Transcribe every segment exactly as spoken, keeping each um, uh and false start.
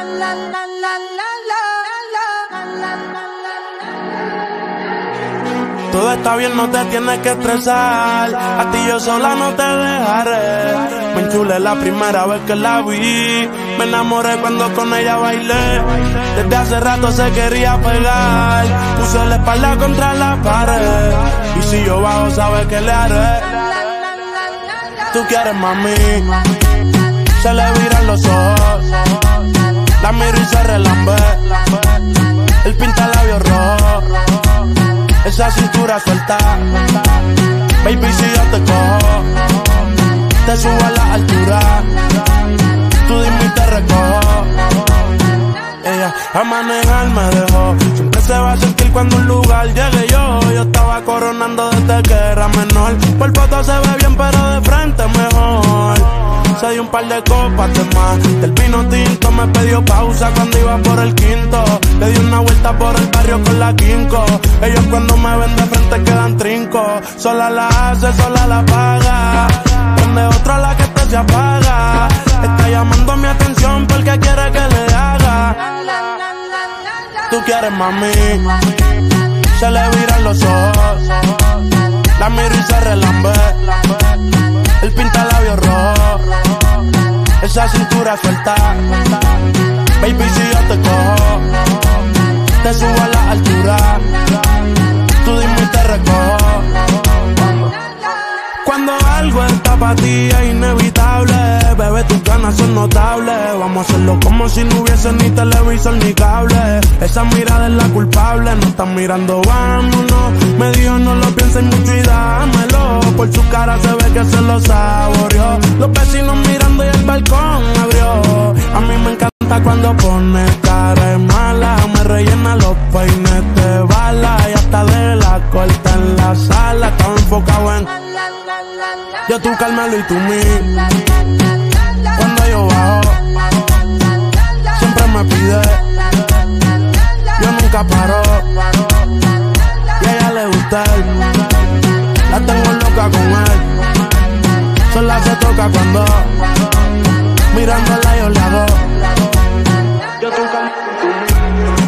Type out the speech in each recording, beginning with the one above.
Todo está bien, no te tienes que estresar. A ti yo sola no te dejaré. Me enchulé la primera vez que la vi. Me enamoré cuando con ella bailé. Desde hace rato se quería pegar. Puse la espalda contra la pared. Y si yo bajo, sabes que le haré. Tú quieres, mami. Se le viran los ojos. La miro y se relambe. El pinta labios rojo. Esa cintura suelta. Baby, si yo te cojo, te subo a la altura. Tú dime y te recojo. Ella a manejar me dejó. Siempre se va a sentir cuando un lugar llegue yo. Yo estaba coronando desde que era menor. Por foto se ve bien, pero de frente mejor. Se dio un par de copas de más. Del vino tinto me pidió pausa cuando iba por el quinto. Le di una vuelta por el barrio con la quinco. Ellos cuando me ven de frente quedan trinco. Sola la hace, sola la paga. Donde otra la que este se apaga. Está llamando mi atención porque quiere que le haga. Tú quieres, mami. Se le viran los ojos. La miro y se relambe. El pinta labios rojo. Esa cintura suelta. Baby, si yo te cojo, te subo a la altura. Tú dime y te recojo. Cuando algo está para ti es inevitable. Bebé, tus ganas son notables. Vamos a hacerlo como si no hubiese ni televisor ni cable. Esa mirada es la culpable. No están mirando, vámonos. Me dijo no lo pienses mucho y dámelo. Por su cara se ve que se lo saboreó. Los vecinos mirando y el balcón abrió. A mí me encanta cuando pone cara de mala. Me rellena los peines de bala. Y hasta de la corta en la sala. Estaba enfocado en yo tú Carmelo y tú mí. Cuando yo bajo siempre me pide. Yo nunca paro. Y a ella le gusta él. La tengo loca con él. Sola se toca cuando mirándola yo le hago. Yo tú Carmelo y tú mí.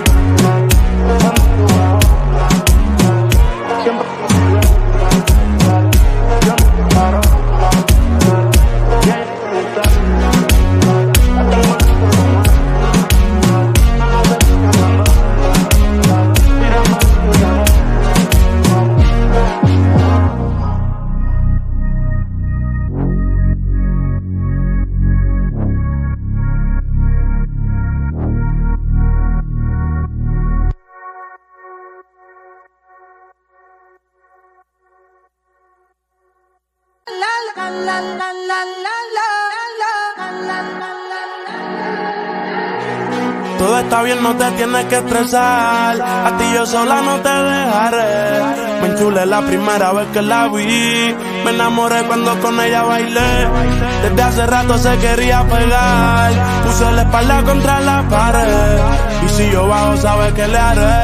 Todo está bien, no te tienes que estresar. A ti yo sola no te dejaré. Me enchulé la primera vez que la vi. Me enamoré cuando con ella bailé. Desde hace rato se quería pegar. Puse la espalda contra la pared. Y si yo bajo, sabes que le haré.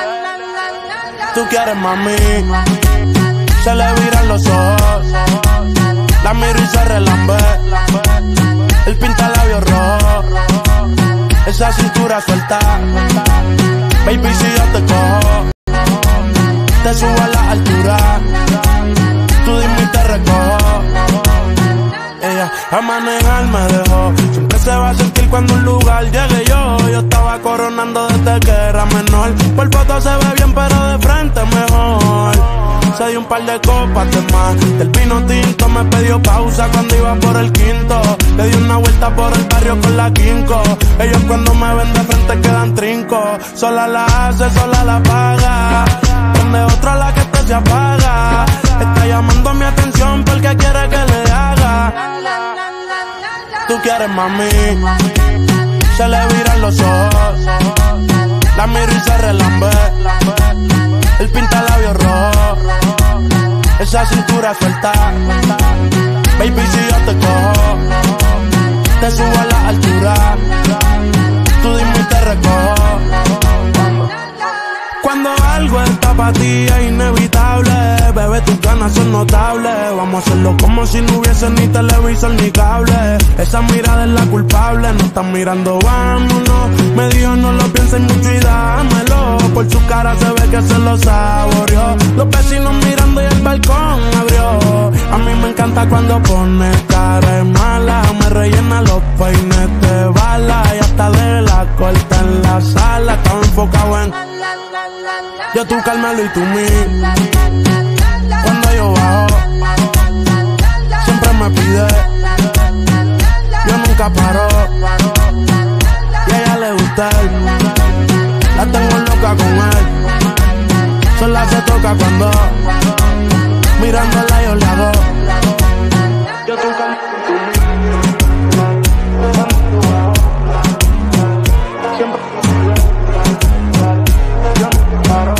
Tú quieres, mami. Se le viran los ojos. La miro y se relambe. El pinta labios rojo. Esa cintura suelta. Baby, si yo te cojo, te subo a la altura. Tú dime y te recojo. Ella a manejar me dejó. Siempre se va a sentir cuando un lugar llegue yo. Yo estaba coronando desde que era menor. Por foto se ve bien, pero de frente mejor. Se dio un par de copas de más. Del vino tinto me pidió pausa cuando iba por el quinto. Le di una vuelta por el barrio con la quinco. Ellos cuando me ven de frente quedan trinco. Sola la hace, sola la paga. Donde otra la que este se apaga. Está llamando mi atención porque quiere que le haga. Tú quieres, mami. Se le viran los ojos. La miro y se relambe. El pinta labios rojo. Esa cintura suelta. Baby, si yo te cojo, te subo a la altura. Tú dime y te recojo. Cuando algo está para ti es inevitable. Bebé, tus ganas son notables. Vamos a hacerlo como si no hubiese ni televisor ni cable. Esa mirada es la culpable, no están mirando, vámonos. Me dijo no lo pienses mucho y dámelo. Por su cara se ve que se lo saboreó. Los vecinos mirando y el balcón abrió. A mí me encanta cuando pone cara de mala. Me rellena los peines de bala. Y hasta de la corta en la sala. Estaba enfocado en yo tú Carmelo y tú mí. Cuando yo bajo siempre me pide. Yo nunca paro. Y a ella le gusta él. La tengo loca con él. Sola se toca cuando mirándola yo le hago. Yo tú Carmelo y tú mí. Siempre yo nunca paro.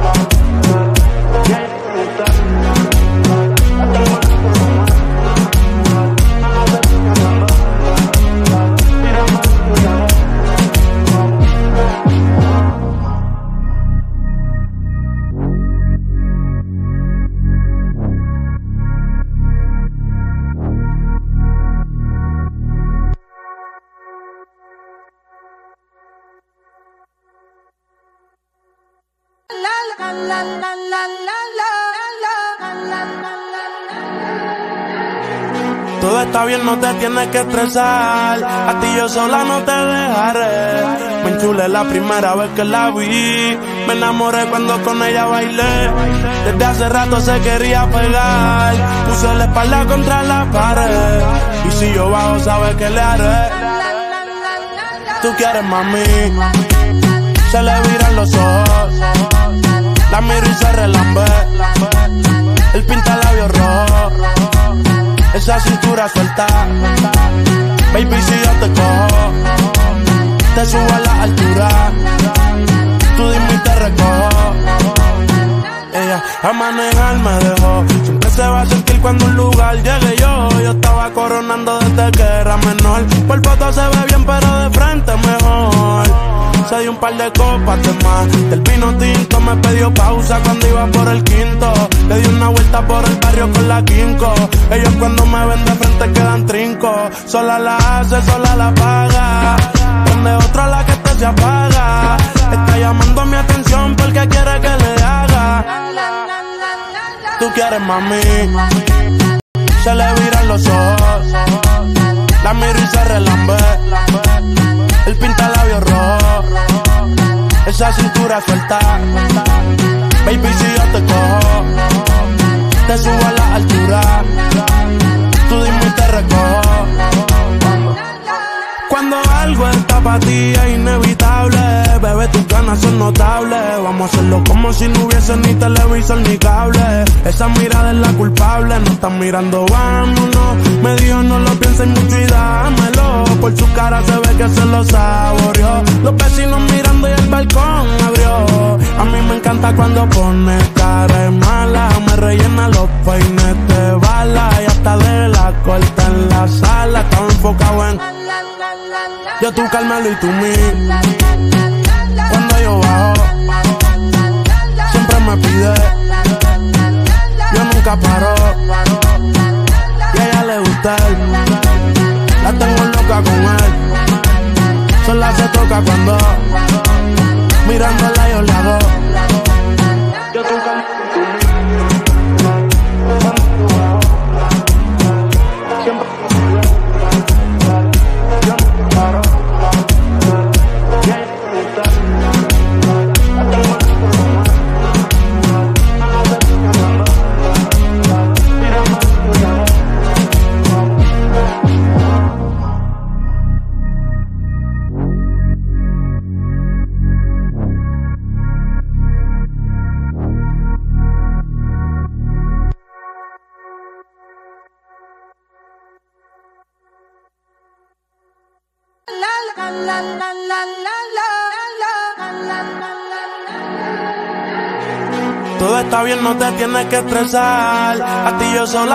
Todo está bien, no te tienes que estresar. A ti yo sola no te dejaré. Me enchulé la primera vez que la vi. Me enamoré cuando con ella bailé. Desde hace rato se quería pegar. Puse la espalda contra la pared. Y si yo bajo, sabes que le haré. Tú quieres, mami. Se le viran los ojos. La miro y se relambe. El pinta labios rojo. Esa cintura suelta. Baby, si yo te cojo, te subo a la altura. Tú dime y te recojo. Ella a manejar me dejó. Siempre se va a sentir cuando un lugar llegue yo. Yo estaba coronando desde que era menor. Por foto se ve bien pero de frente mejor. Se dio un par de copas de más. Del vino tinto me pidió pausa cuando iba por el quinto. Le di una vuelta por el barrio con la quinco. Ellos cuando me ven de frente quedan trinco. Sola la hace, sola la paga. Donde otra la que este se apaga. Está llamando mi atención porque quiere que le haga. Tú quieres, mami. Se le viran los ojos. La miro y se relambe. El pinta labios rojo. Esa cintura suelta. Baby, si yo te cojo, te subo a la altura. Tú dime y te recojo. Cuando algo está para ti es inevitable. Bebé, tus ganas son notables. Vamos a hacerlo como si no hubiese ni televisor ni cable. Esa mirada es la culpable, no están mirando, vámonos. Me dijo no lo pienses mucho y dámelo. Por su cara se ve que se lo saboreó. Los vecinos mirando y el balcón abrió. A mí me encanta cuando pone cara de mala. Me rellena los peines de bala. Y hasta de la corta en la sala. Estaba enfocado en yo tú Carmelo y tú mí. Cuando yo bajo siempre me pide. Yo nunca paro. Y a ella le gusta él. La tengo loca con él. Sola se toca cuando mirándola yo le hago. Yo tú Carmelo y tú mí. Siempre yo nunca paro. Todo está bien, no te tienes que estresar. A ti yo sola.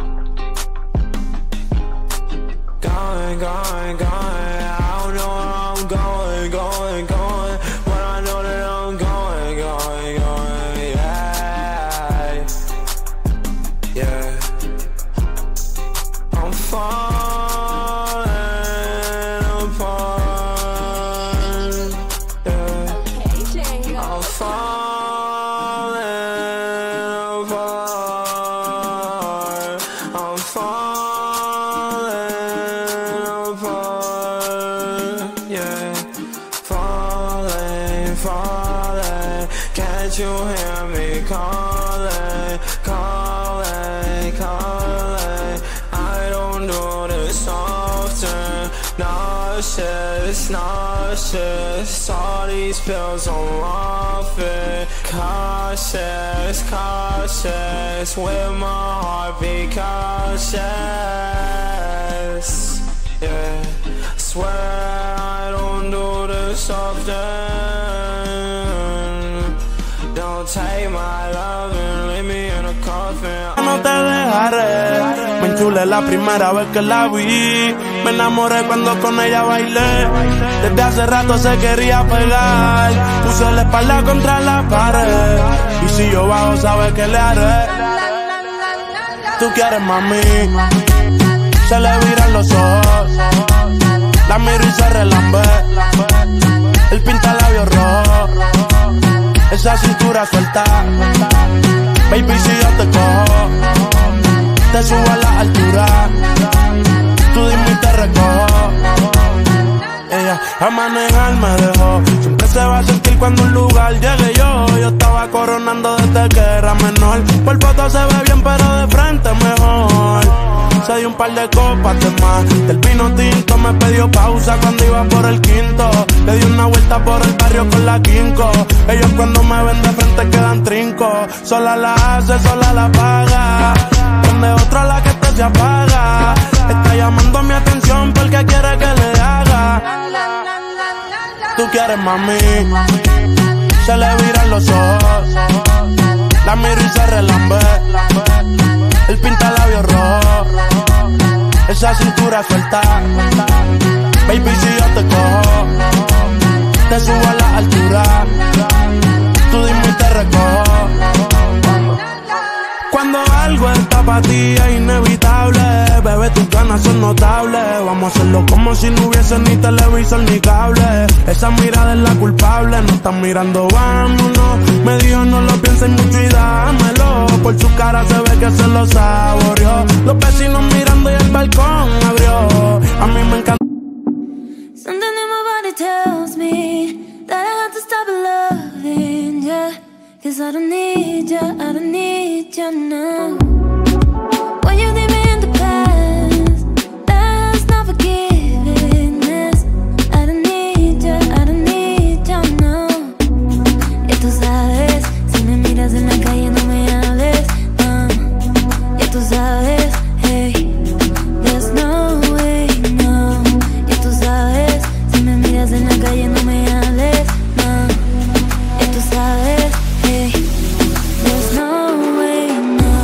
Going, going, going. I don't know where I'm going, going, going. But I know that I'm going, going, going. Yeah. yeah. Falling, falling, can't you hear me calling, calling, calling? I don't do this often. Nauseous, nauseous, all these pills I'm off it. Cautious, cautious, with my heart be cautious. Yeah, swear I don't do this often. Don't take my love and leave me in a coffin. No te dejaré, me enchulé la primera vez que la vi. Me enamoré cuando con ella bailé. Desde hace rato se quería pegar. Puse la espalda contra la pared. Y si yo bajo, sabes que le haré. Tú quieres, mami. Se le viran los ojos. La miro y se relambe. El pinta labios rojo. Esa cintura suelta. Baby, si yo te cojo, te subo a la altura. Tú dime y te recojo. Ella a manejar me dejó. Siempre se va a sentir cuando un lugar llegue yo. Yo estaba coronando desde que era menor. Por foto se ve bien pero de frente mejor. Se dio un par de copas de más. Del vino tinto me pidió pausa cuando iba por el quinto. Le di una vuelta por el barrio con la quinco. Ellos cuando me ven de frente quedan trinco. Sola la hace, sola la paga. Donde otra la que te se apaga. Está llamando mi atención porque quiere que le haga. Tú quieres, mami. Se le viran los ojos. La miro y se relambe. El pinta labios rojo. Esa cintura suelta. Baby, si yo te cojo, te subo a la altura. Tú dime y te recojo. Cuando algo está para ti es inevitable. Bebé, tus ganas son notables. Vamos a hacerlo como si no hubiese ni televisor ni cable. Esa mirada es la culpable. No están mirando, vámonos. Me dijo no lo pienses mucho y dámelo. Por su cara se ve que se lo saboreó. Los vecinos mirando y el balcón abrió. A mí me encanta. Something in my body tells me that I have to stop loving ya. Cause I don't need ya, I don't need ya now. When you leave me in the past, that's not forgiveness. I don't need ya, I don't need ya now. Y tú sabes, si me miras en la calle no me hables, no. Y tú sabes, hey, there's no way, no. Y tú sabes, si me miras en la calle no me hables, no. Y tú sabes, hey, there's no way, no.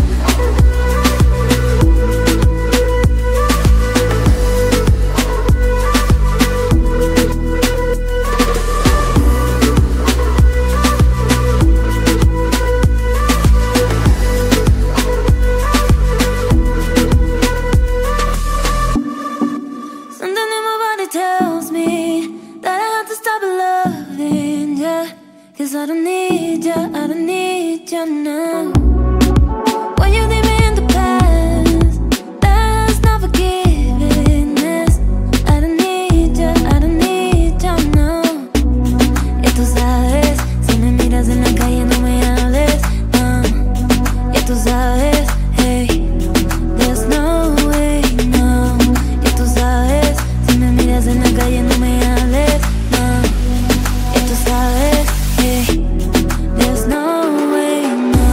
Something in my body tells me that I have to stop loving ya. Cause I don't need ya, I don't need ya now. When you leave me in the past, that's not forgiveness. I don't need ya, I don't need ya now. Y tú sabes, si me miras en la calle no me hables, no. Y tú sabes, hey, there's no way, no. Y tú sabes, si me miras en la calle no me hables, no. Y tú sabes, hey, there's no way, no.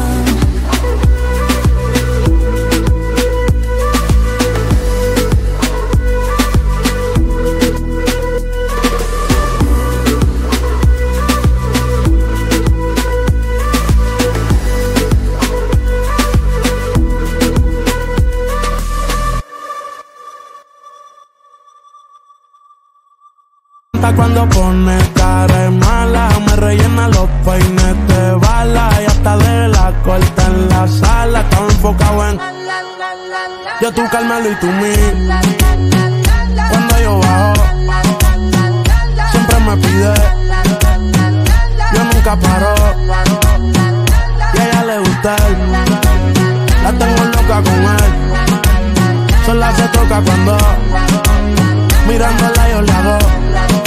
Cuando pone cara mala, me rellena los peines de bala. Y hasta de la corta en la sala. Estaba enfocado en yo, tú, Carmelo y tú, mí. Cuando yo bajo, siempre me pide. Yo nunca paro. Y a ella le gusta él. La tengo loca con él. Sola se toca cuando mirándola yo le hago.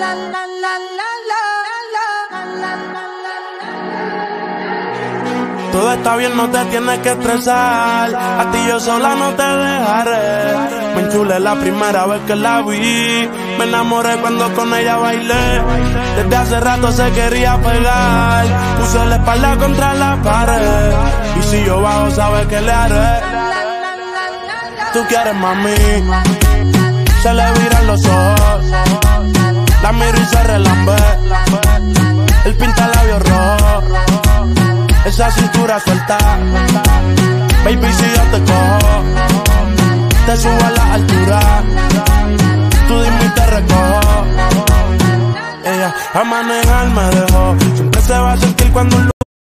Todo está bien, no te tienes que estresar. A ti yo sola no te dejaré. Me enchulé la primera vez que la vi. Me enamoré cuando con ella bailé. Desde hace rato se quería pegar. Puso la espalda contra la pared. Y si yo bajo, sabes que le haré. Tú quieres, mami. Se le viran los ojos. La miro y se relambe. El pinta labios rojo. Esa cintura suelta. Baby, si yo te cojo, te subo a la altura. Tú dime y te recojo. Ella a manejar me dejó. Siempre se va a sentir cuando un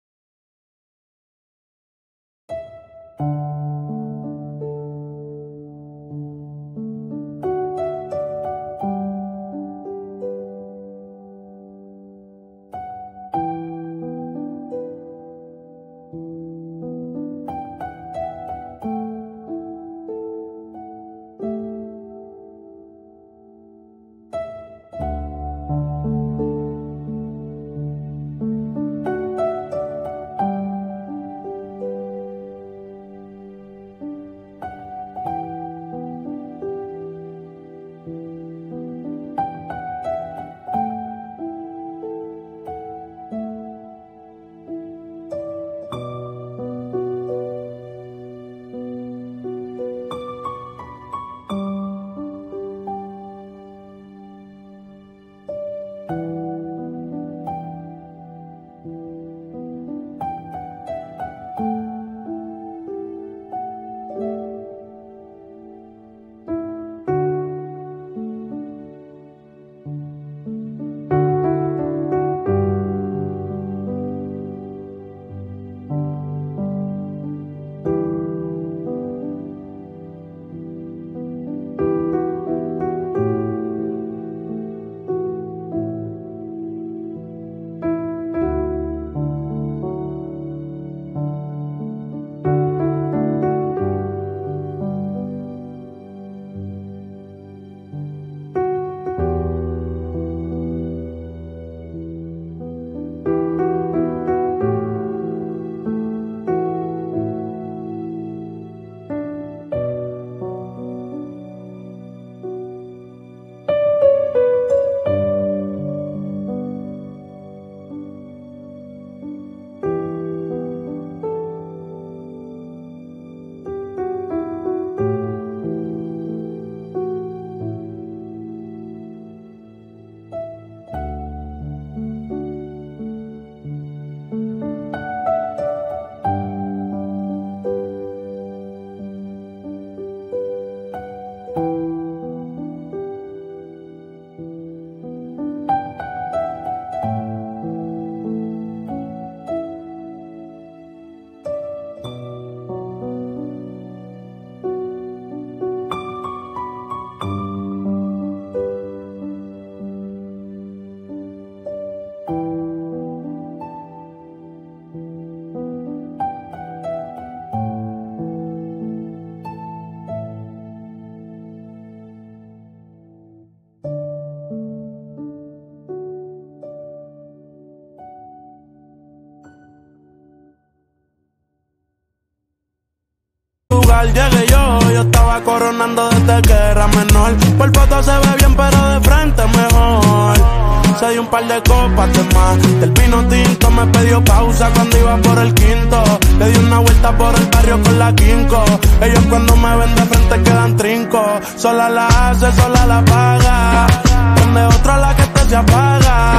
llegué yo, yo estaba coronando desde que era menor. Por foto se ve bien, pero de frente mejor. Se dio un par de copas de más. Del vino tinto me pidió pausa cuando iba por el quinto. Le di una vuelta por el barrio con la quinco. Ellos cuando me ven de frente quedan trinco. Sola la hace, sola la paga. Donde otra la que te se apaga.